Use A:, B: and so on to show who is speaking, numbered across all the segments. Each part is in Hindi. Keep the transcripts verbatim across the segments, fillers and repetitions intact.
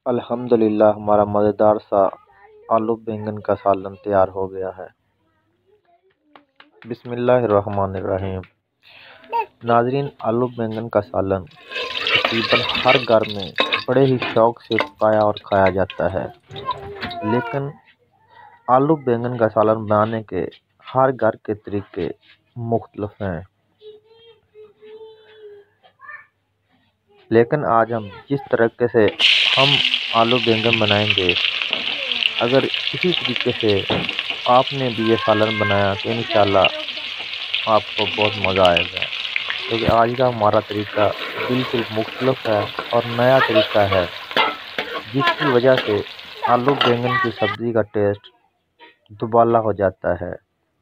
A: अल्हम्दुलिल्लाह हमारा मज़ेदार सा आलू बैंगन का सालन तैयार हो गया है। बिस्मिल्लाहिर्रहमानिर्रहीम। नाज़रीन, आलू बैंगन का सालन तकरीबन हर घर में बड़े ही शौक़ से पकाया और खाया जाता है, लेकिन आलू बैंगन का सालन बनाने के हर घर के तरीके मुख्तलिफ हैं। लेकिन आज हम जिस तरीके से हम आलू बैंगन बनाएंगे, अगर इसी तरीके से आपने भी ये सालन बनाया तो इंशाल्लाह आपको बहुत मज़ा आएगा, क्योंकि आज का हमारा तरीका बिल्कुल मुख्तलिफ है और नया तरीका है, जिसकी वजह से आलू बैंगन की सब्ज़ी का टेस्ट दुबाला हो जाता है।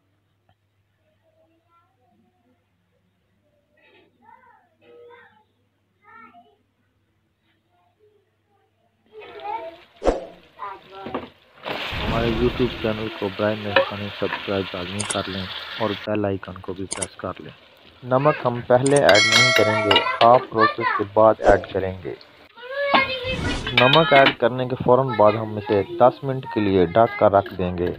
A: हमारे यूट्यूब चैनल को बराए मेहरबानी सब्सक्राइब लाज़मी कर लें और बेल आइकन को भी प्रेस कर लें। नमक हम पहले ऐड नहीं करेंगे, हाफ प्रोसेस के बाद ऐड करेंगे। नमक ऐड करने के फ़ौरन बाद हम इसे दस मिनट के लिए ढक कर रख देंगे।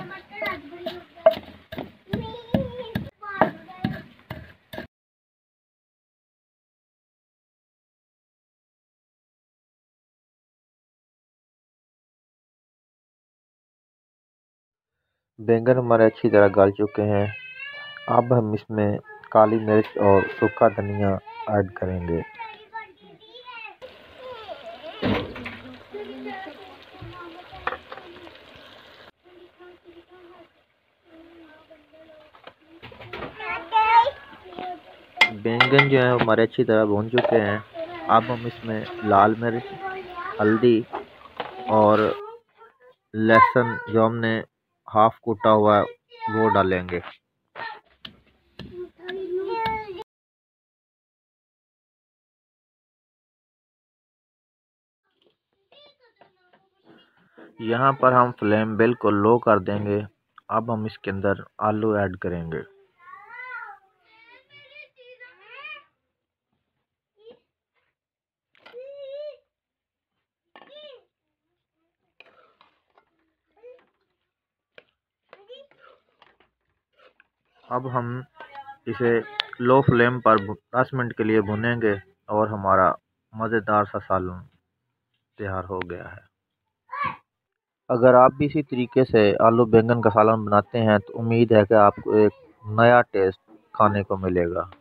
A: बैंगन हमारे अच्छी तरह गल चुके हैं। अब हम इसमें काली मिर्च और सूखा धनिया ऐड करेंगे। बैंगन जो है हमारे अच्छी तरह भून चुके हैं। अब हम इसमें लाल मिर्च, हल्दी और लहसुन जो हमने हाफ कूटा हुआ है वो डालेंगे। यहाँ पर हम फ्लेम बिल्कुल लो कर देंगे। अब हम इसके अंदर आलू ऐड करेंगे। अब हम इसे लो फ्लेम पर दस मिनट के लिए भुनेंगे और हमारा मज़ेदार सा सालन तैयार हो गया है। अगर आप भी इसी तरीके से आलू बैंगन का सालन बनाते हैं तो उम्मीद है कि आपको एक नया टेस्ट खाने को मिलेगा।